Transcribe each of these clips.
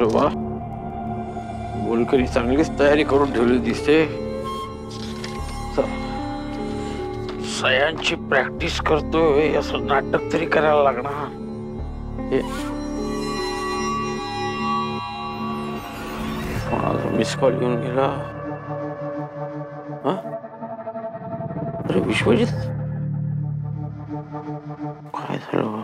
अरे वा, बोलकरी चांगलीच तयारी करून ठेवली दिसते. सयांची प्रॅक्टिस करतोय असं नाटक तरी करायला लागणार. मिस कॉल घेऊन गेला. अरे विश्वजित, काय झालं?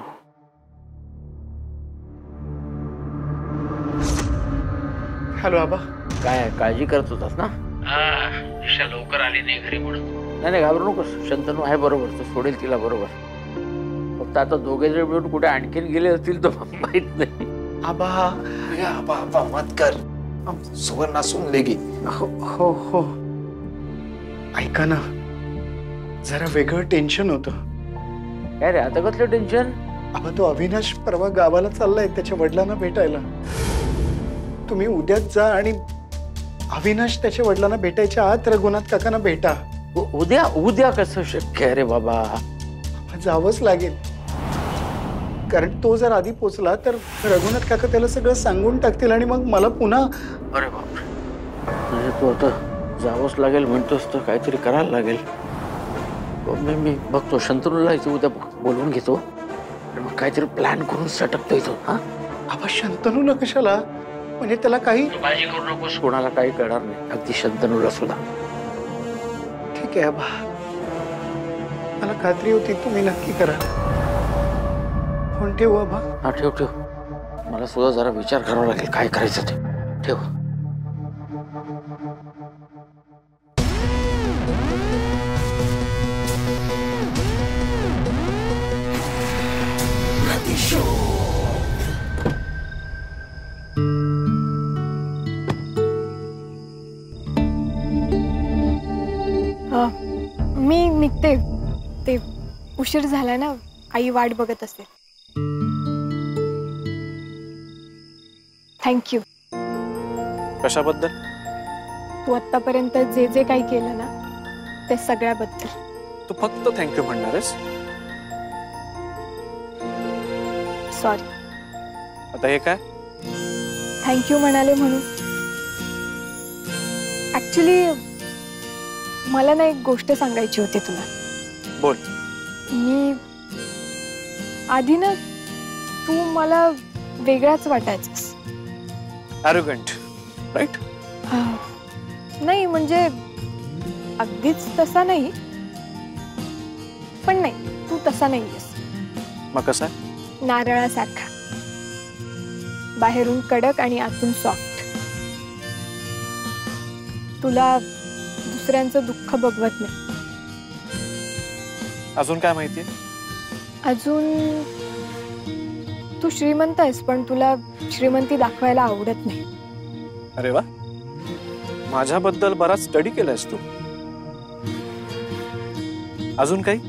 हॅलो आबा. काय काळजी करत होतास ना? दिशा लवकर आली नाही घरी म्हणून. नाही घाबरू नकोस, शंतनू आहे बरोबर, तो सोडेल तिला बरोबर. फक्त आता दोघे जण मिळून कुठे आणखीन गेले असतील तर माहित नाही. आबा आबा आबा मत कर, सुवर्णा सुन लेगी. हो हो हो. ऐका ना, जरा वेगळं टेन्शन होतं. काय रे, आता कसलं टेन्शन? आबा तो अविनाश परवा गावाला चाललाय त्याच्या वडिलांना भेटायला. तुम्ही उद्याच जा आणि अविनाश त्याच्या वडिलांना भेटायच्या आत रघुनाथ काकांना भेटा. उद्या? उद्या कसं शक्य आहे रे बाबा? जावंच लागेल, कारण तो जर आधी पोचला तर रघुनाथ काका त्याला सगळं सांगून टाकतील आणि मग मला पुन्हा. अरे बापरे, म्हणजे तू आता जावंच लागेल म्हणतोस तर काहीतरी करायला लागेल. मी बघतो शंतनूला इथे उद्या बोलवून घेतो आणि मग काहीतरी प्लॅन करून सटकतो इथं. हा आबा शंतनूला कशाला? म्हणजे त्याला काही काळजी करू नकोस, कोणाला काही कळणार नाही, अगदी शंतनूला सुद्धा. ठीक आहे आबा, मला खात्री होती तुम्ही नक्की करा. फोन ठेवू आबा? हा ठेव ठेव, मला सुद्धा जरा विचार करावा लागेल काय करायचं ते. ठेव. मी निघते, ते उशीर झाला ना, आई वाट बघत असेल. थँक्यू. कशाबद्दल? तू आतापर्यंत जे जे काही केलं ना ते सगळ्याबद्दल. तू फक्त थँक्यू म्हणणार आहेस? सॉरी. आता हे काय? थँक्यू म्हणाले म्हणून. ऍक्च्युली मला ना एक गोष्ट सांगायची होती तुला. बोल. मी आधी ना तू मला वेगळाच वाटायचंस. Arrogant, right? नाही म्हणजे अगदीच तसा नाही, पण नाही तू तसा नाहीयेस. मग कसा? नारळासारखा, बाहेरून कडक आणि आतून सॉफ्ट. तुला दुसऱ्यांचं दुःख बघवत नाही. अजून काय माहितीये? अजून तू श्रीमंत आहेस पण तुला श्रीमंती दाखवायला आवडत नाही. अरे वा, माझ्याबद्दल बराच स्टडी केलायस तू. अजून काही?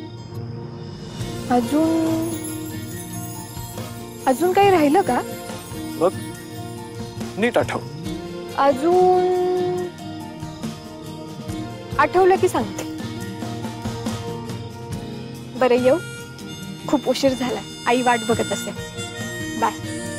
अजून काही राहिलं का? बघ, नीट आठव. अजून आठवलं की सांगते. बरं येऊ, खूप उशीर झाला, आई वाट बघत असेल. बाय.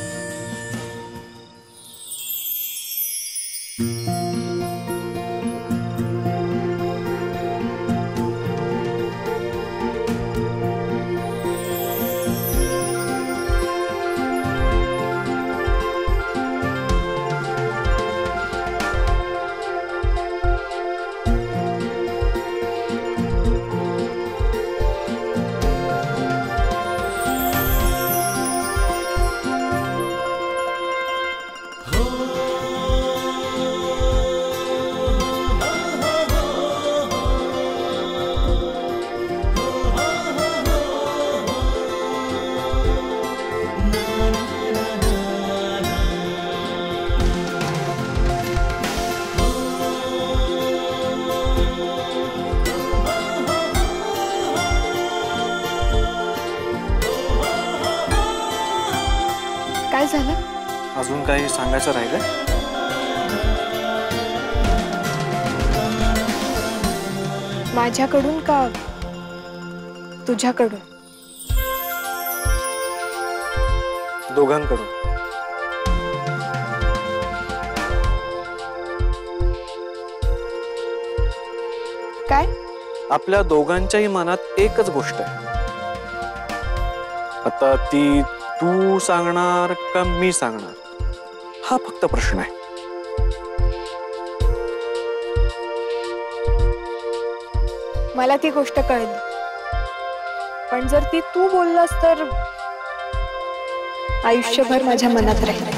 काय झालं? अजून काही सांगायचं राहिलं? माझ्याकडून का तुझ्याकडून? दोघांकडून. काय? आपल्या दोघांच्याही मनात एकच गोष्ट आहे. आता ती तू सांगणार का मी सांगणार हा फक्त प्रश्न आहे. मला ती गोष्ट कळली, पण जर ती तू बोललास तर आयुष्यभर माझ्या मनात राहील.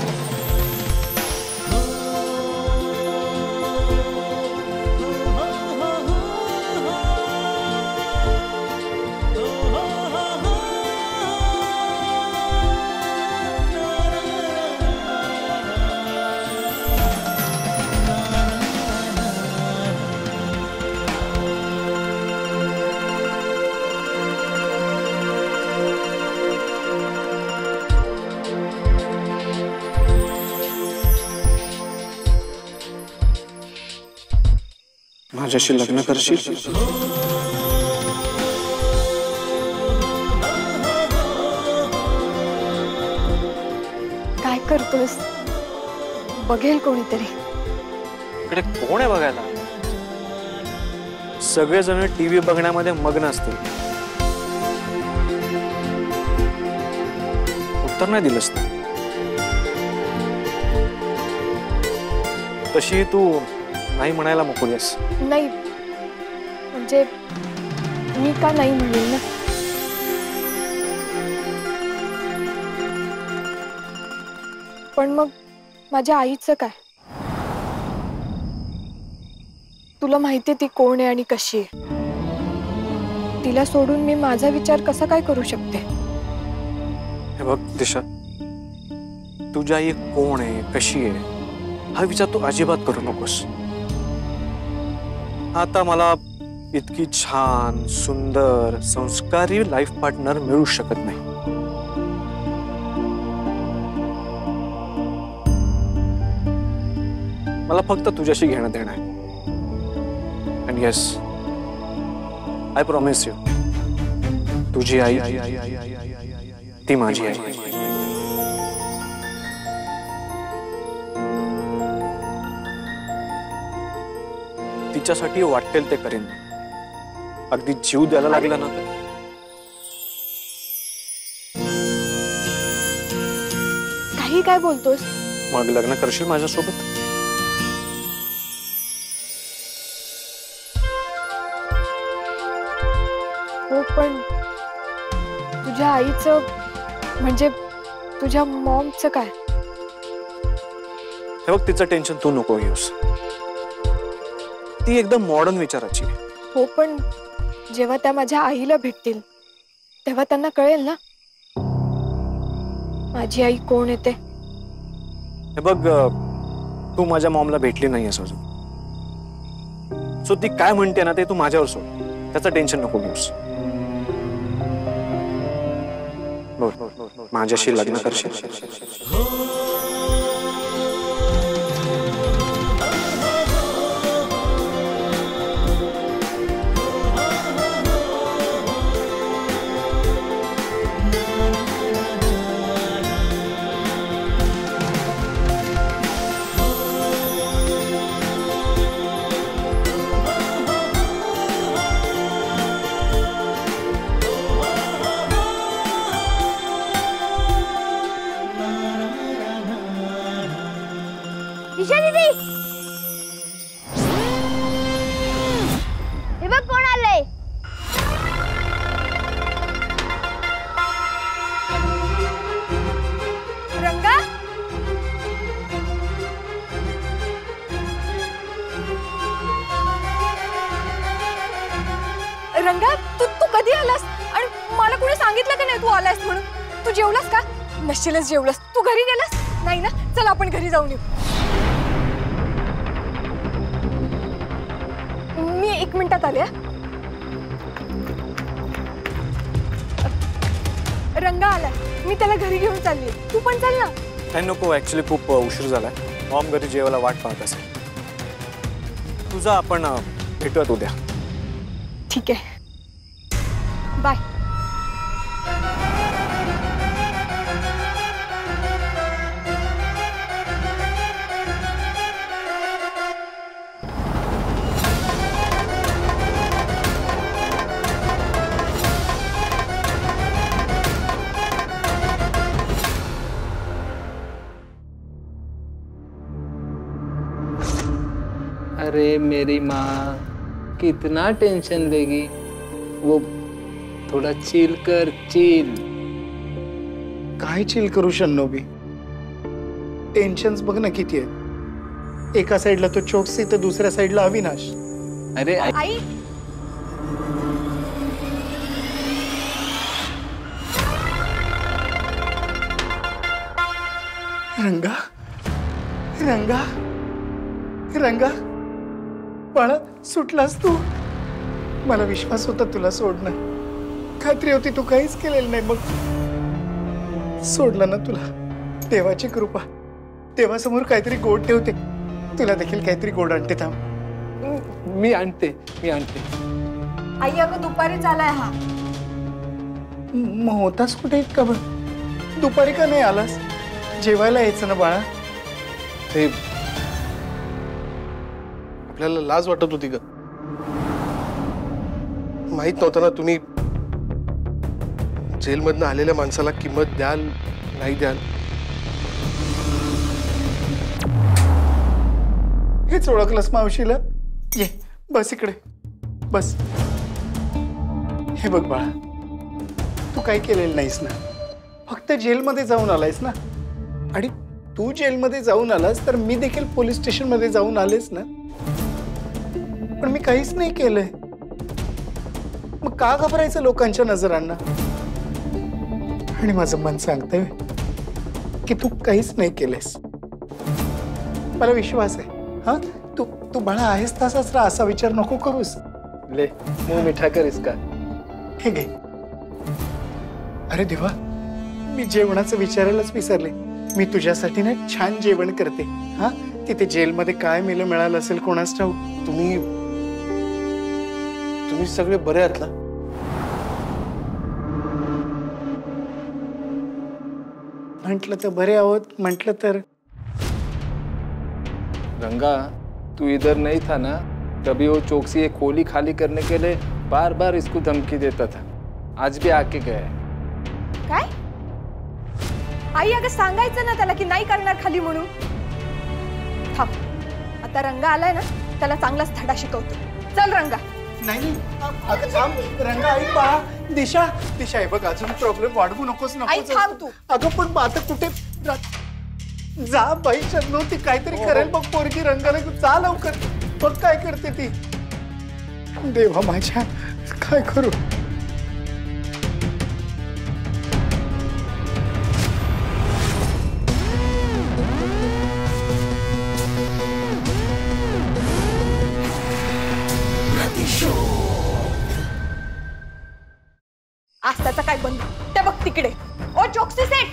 माझ्याशी लग्न करशील? काय करतोस? बघेल कोणीतरी. इकडे कोण आहे बघायला? सगळेजण टीव्ही बघण्यामध्ये मग्न असतील. उत्तर नाही दिलंस तू. तशी तू नाही म्हणायला मोकळीस. नाही म्हणजे मी का नाही म्हणेन ना. पण मग माझ्या आईचं काय? तुला माहिती ती कोण आहे आणि कशी आहे. तिला सोडून मी माझा विचार कसा काय करू शकते? हे बघ दिशा, तुझी आई कोण आहे कशी आहे हा विचार तू अजिबात करू नकोस. आता मला इतकी छान सुंदर संस्कारी लाईफ पार्टनर मिळू शकत नाही. मला फक्त तुझ्याशी घेणं देणं आहे. And yes, I promise you, तुझी आई ती माझी आई. तिच्यासाठी वाटेल ते करेन. अगदी जीव द्यायला लागला ना तर. काही काय बोलतोस? मग लग्न करशील माझ्यासोबत? हो, पण तुझ्या आईचं म्हणजे तुझ्या मॉमचं काय? हे बघ, तिचं टेन्शन तू नको घेऊस. ती एकदम मॉडर्न विचाराची आहे. हो, पण जेव्हा त्या माझ्या आईला भेटतील तेव्हा त्यांना कळेल ना माझी आई कोण येते. हे बघ, तू माझ्या मॉमला भेटली नाहीयेस अजून. सो ती काय म्हणते ना ते तू माझ्यावर सोड. त्याचं टेन्शन नको घेऊस. माझ्याशी लग्न करशील? दिशा दीदी, हे बघ कोण आलंय. रंगा, रंगा, तू कधी आलास? आणि मला कोणी सांगितलं का नाही तू आलास म्हणून? तू जेवलास का? नसशीलच जेवलास. तू घरी गेलास नाही ना? चल आपण घरी जाऊन येऊ. मी 1 मिनिटात आले. रंगा आलाय, मी त्याला घरी घेऊन चालली. तू पण चल ना. नाही नको, ऍक्च्युली खूप उशीर झालाय. मॉम घरी जेवायला वाट पाहत असेल. तुझा आपण भेटूयात उद्या. ठीक आहे, बाय. मेरी माँ कितना टेंशन लेगी, वो थोड़ा चिल कर, चिल। काय चिल करू शन्नोबी, टेन्शन्स बघ ना किती आहेत. एका साईडला तो चोक्सी तर दुसऱ्या साईडला अविनाश. अरे आई रंगा रंगा रंगा, बाळा सुटलास तू. मला विश्वास होता तुला सोडणार, खात्री होती तू काहीच केलेलं नाही. मग सोडलं ना तुला. देवाची कृपा, देवासमोर काहीतरी गोड ठेवते. तुला देखील काहीतरी गोड आणते. थांब, मी आणते. आई अगं दुपारीच आलाय हा. मग होतास कुठे इतका बघ? दुपारी का नाही आलास? जेवायला यायचं ना बाळा. ते आपल्याला लाज वाटत होती ग. माहित नव्हतं ना तुम्ही जेलमधनं आलेल्या माणसाला किंमत द्याल नाही द्याल. हेच ओळखलंस मावशीला? ये बस इकडे बस. हे बघ बाळा, तू काही केलेलं नाहीस ना, फक्त जेलमध्ये जाऊन आलायस ना. आणि तू जेलमध्ये जाऊन आलास तर मी देखील पोलीस स्टेशन मध्ये जाऊन आलेस ना. पण मी काहीच नाही केलंय. मग का घाबरायचं लोकांच्या नजरांना? आणि माझं मन सांगतंय की तू काहीच नाही केलेस. मला विश्वास आहे. हा, तू तू बाळा आहेस तसाच राहा, असा विचार नको करूस. ले मुंह मीठा कर इसका. हे घे. अरे देवा, मी जेवणाचं विचारायलाच विसरले. मी तुझ्यासाठी ना छान जेवण करते. हा, तिथे जेलमध्ये काय मेलं मिळालं असेल कोणास ठाऊक. तुम्ही सगळे बरे आहात ना? म्हटलं तर बरे आहोत, म्हटलं तर. रंगा, तू इधर नहीं था ना, तभी वो चौकसी एक खोली खाली करने के लिए बार बार इसको धमकी देता था. आज भी आके गया है. काय? आई अगं सांगायचं ना त्याला की नाही करणार खाली म्हणून. थांब, आता रंगा आलाय ना, त्याला चांगलाच धडा शिकवतो. चल रंगा. नाही अगं थांब रंगा. आई बाळा, दिशा दिशा आहे बघ, अजून प्रॉब्लेम वाढवू नकोस. आई थांब तू. अगं पण आता कुठे जा बाई शन्नो, ती काहीतरी करेल बघ पोरगी. रंगाला जा लवकर, बघ काय करते ती. देवा माझ्या, काय करू? आज त्याचा काय बंद ते बघ तिकडे. ओ चोक्सी सेठ,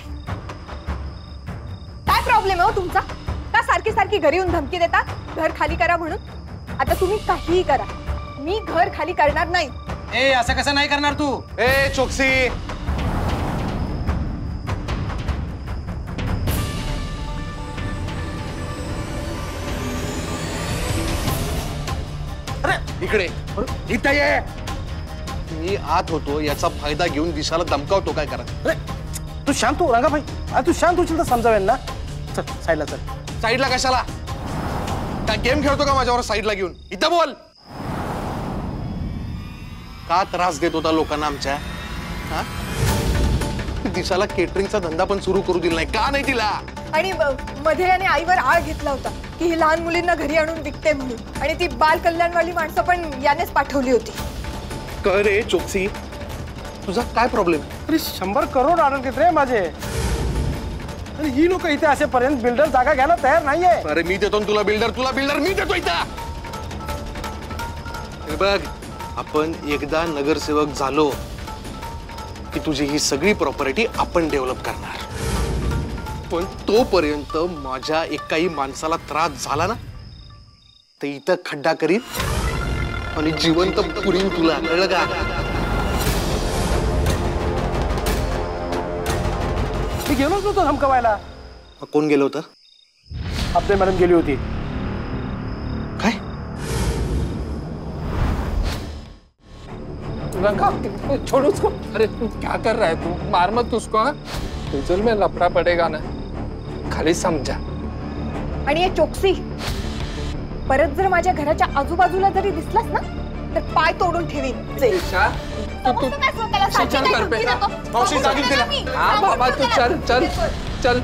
काय प्रॉब्लेम आहे हो तुमचा? का सारखी सारखी घरी येऊन धमकी देता घर खाली करा म्हणून? आता तुम्ही काहीही करा, मी घर खाली करणार नाही. ए असं कसं नाही करणार तू? ए चोक्सी, अरे इकडे इथं ये. मी आत होतो याचा फायदा घेऊन दिशाला धमकावतो काय करा. अरे तू शांत हो रंगा भाई. तू शांत होशील तर समजावेल ना. चल साईडला चल. साईडला कशाला? काय गेम खेळतो का माझ्यावर साईडला घेऊन? इथं बोल. का त्रास देत होता लोकांना आमच्या? हा, दिशाला केटरिंगचा धंदा पण सुरू करू दिला नाही का? नाही दिला. आणि मध्ये आणि आईवर आळ घेतला होता की ही लहान मुलींना घरी आणून विकते म्हणून. आणि ती बाल कल्याणवाली माणसं पण यानेच पाठवली होती. कर रे चोक्सी, तुझा काय प्रॉब्लेम? अरे 100 करोड ऑर्डर घेत रे माझे. आणि ही लोक इथे असेपर्यंत बिल्डर जागा घ्यायला तयार नाहीये. अरे मी देतो तुला बिल्डर मी देतो इथं. बघ, आपण एकदा नगरसेवक झालो की तुझी ही सगळी प्रॉपर्टी आपण डेव्हलप करणार. पण तोपर्यंत माझ्या एकाही माणसाला त्रास झाला ना तर इथं खड्डा करीन आणि जिवंत पुरीन तुला. कळलं का? मी गेलोच नव्हतो धमकावायला. कोण गेलं होतं? आपले मॅडम गेली होती. काय? रंगा छोड़ उसको. अरे तू क्या कर रहा है? तू मार मत उसको. हाँ, तुझल में लफड़ा पड़ेगा ना, खाली समझा. आणि हे चोक्सी, परत जर माझ्या घराच्या आजूबाजूला जरी दिसलास ना तर पाय तोडून ठेवीन. ईशा समजतं काय स्वतःला? सारखी चल काय घर पे. धमकी देतो? मावशी, समजतं जागीर ना तिला. मी? हाँ बाबा तू चल चल चल.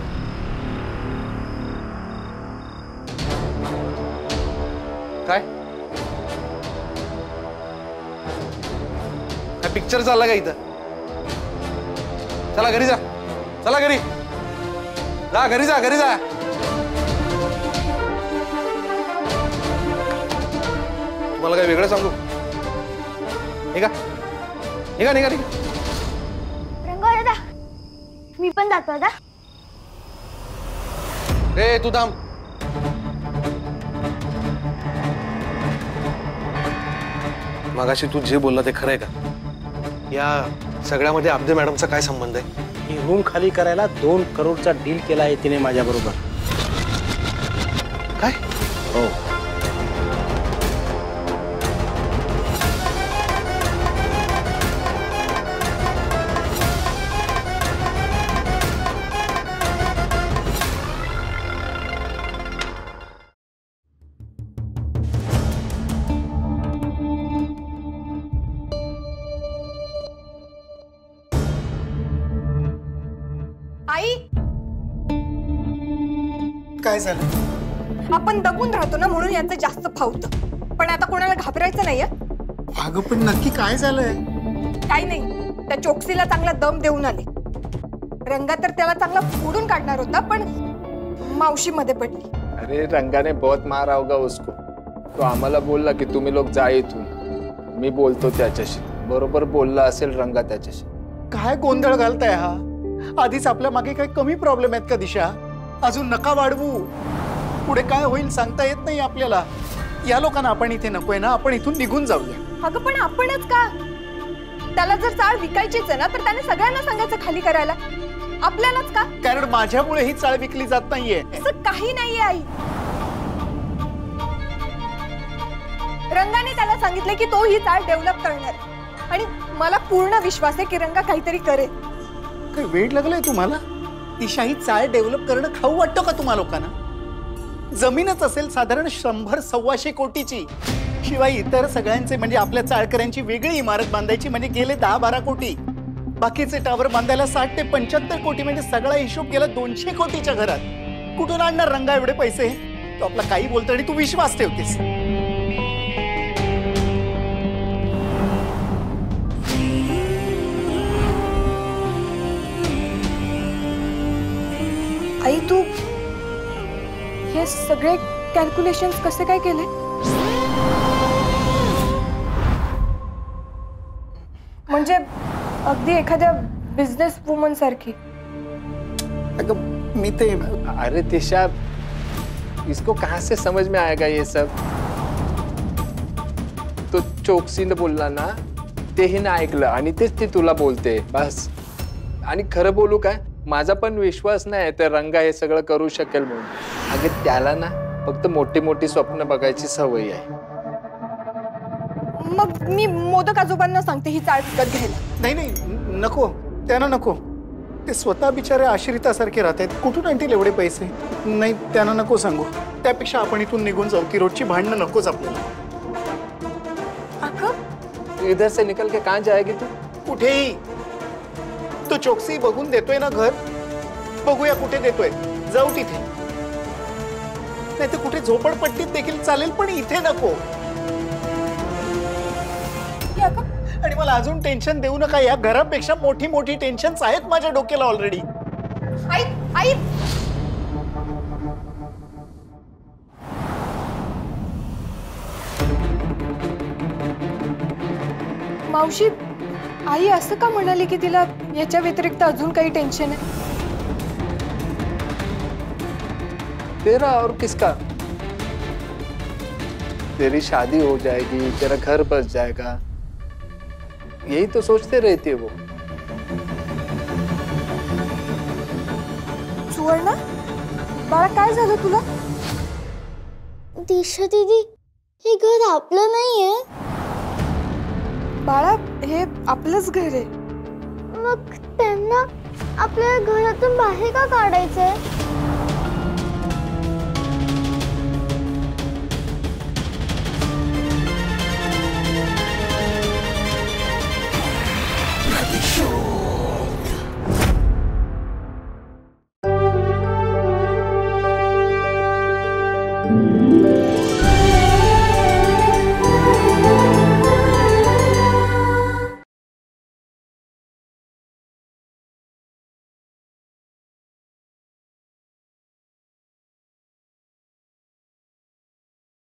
काय काय पिक्चर चालला का इथं? चला घरी जा, चला घरी जा, घरी जा, घरी जा. तुम्हाला काय वेगळं सांगू? निघा निघा निघा निघा. रंगा दादा मी पण जातो दादा. रे तू थांब. मगाशी तू जे बोलला ते खरंय का? या सगळ्यामध्ये अब्दे मॅडमचा काय संबंध आहे? ही रूम खाली करायला 2 करोडचा डील केला आहे तिने माझ्या बरोबर. काय? हो. आई, काय झालं? आपण दबून राहतो ना म्हणून यांचं जास्त फावतं. पण आता कोणाला घाबरायचं नाहीये. अगं पण नक्की काय झालंय? काही नाही, त्या चोक्सीला चांगला दम देऊन आले. रंगा तर त्याला चांगला फोडून काढणार होता पण मावशी मध्ये पडली. अरे रंगा ने बहुत मारा होगा उसको. तो आम्हाला बोलला की तुम्ही लोक जा इथून, मी बोलतो त्याच्याशी. बरोबर बोलला असेल रंगा त्याच्याशी. काय गोंधळ घालताय हा? आधीच आपल्या मागे काही कमी प्रॉब्लेम आहेत का दिशा? अजून नका वाढवू. पुढे काय होईल सांगता येत नाही आपल्याला. या लोकांना आपण इथे नकोय ना, आपण इथून निघून जाऊया. अगं पण आपणच का? त्याला जर चाळ विकायचीच आहे ना तर त्याने सगळ्यांना सांगायचं खाली करायला. आपल्यालाच का? कारण माझ्यामुळे ही चाळ विकली जात नाहीये. असं काही नाहीये आई. रंगाने त्याला सांगितलं की तो ही चाळ डेव्हलप करणार आणि मला पूर्ण विश्वास आहे की रंगा काहीतरी करेल. काही वेळ लागलाय तुम्हाला? दिशा ही चाळ डेव्हलप करणं खाऊ वाटतं का तुम्हा लोकांना? जमीनच असेल साधारण 100-125 कोटीची. शिवाय इतर सगळ्यांचे म्हणजे आपल्या चाळकऱ्यांची वेगळी इमारत बांधायची म्हणजे गेले 10-12 कोटी. बाकीचे टावर बांधायला 60 ते 75 कोटी म्हणजे सगळा हिशोब गेला 200 कोटीच्या घरात. कुठून आणणार रंगा एवढे पैसे? तो आपला काही बोलतो आणि तू विश्वास ठेवतेस. आई तू हे सगळे कॅल्क्युलेशन्स कसे काय केले? म्हणजे अगदी एखाद्या बिझनेस वुमन सारखी. अगं मी ते अरे दिशा, इसको कहाँ से समझ में आएगा ये सब? तो चोक्सीने बोलला ना, तेही ना ऐकलं आणि तेच ते तुला बोलते बस. आणि खरं बोलू काय, माझा पण विश्वास नाही तर रंगा हे सगळं करू शकेल म्हणून. अगे त्याला ना फक्त मोठी मोठी स्वप्न बघायची सवय आहे. मग मी मोदक आजोबांना सांगते ही चाळ विकत घ्यायला. नाही नाही नको, त्यांना नको. ते स्वतः बिचारे आश्रितासारखे राहतात. कुठून आणतील एवढे पैसे? नाही त्यांना नको सांगू. त्यापेक्षा आपण इथून निघून जाऊ. ती रोजची भांडणं नकोच आपल्याला. अगं इधर से निकल के कहाँ जाएगी तू? कुठेही. तो चोक्सी बघून देतोय ना घर, बघूया कुठे देतोय, जाऊ तिथे. नाही तर कुठे झोपडपट्टीत देखील चालेल पण इथे नको. आणि मला अजून टेन्शन देऊ नका. या घरापेक्षा मोठी मोठी टेन्शन्स आहेत माझ्या डोक्याला ऑलरेडी. आई आई मावशी, आई असं का म्हणाली की तिला याच्या व्यतिरिक्त अजून काही टेन्शन आहे? तेरा और किसका? तेरी शादी हो जाएगी, तेरा घर बस जाएगा, यही तो सोचते रहती है वो. सुवर्णा, बाळा काय झालं तुला? दिशा दीदी, हे घर आपलं नाहीये. बाळा हे आपलंच घर आहे. मग त्यांना आपल्या घरातून बाहेर का काढायचंय?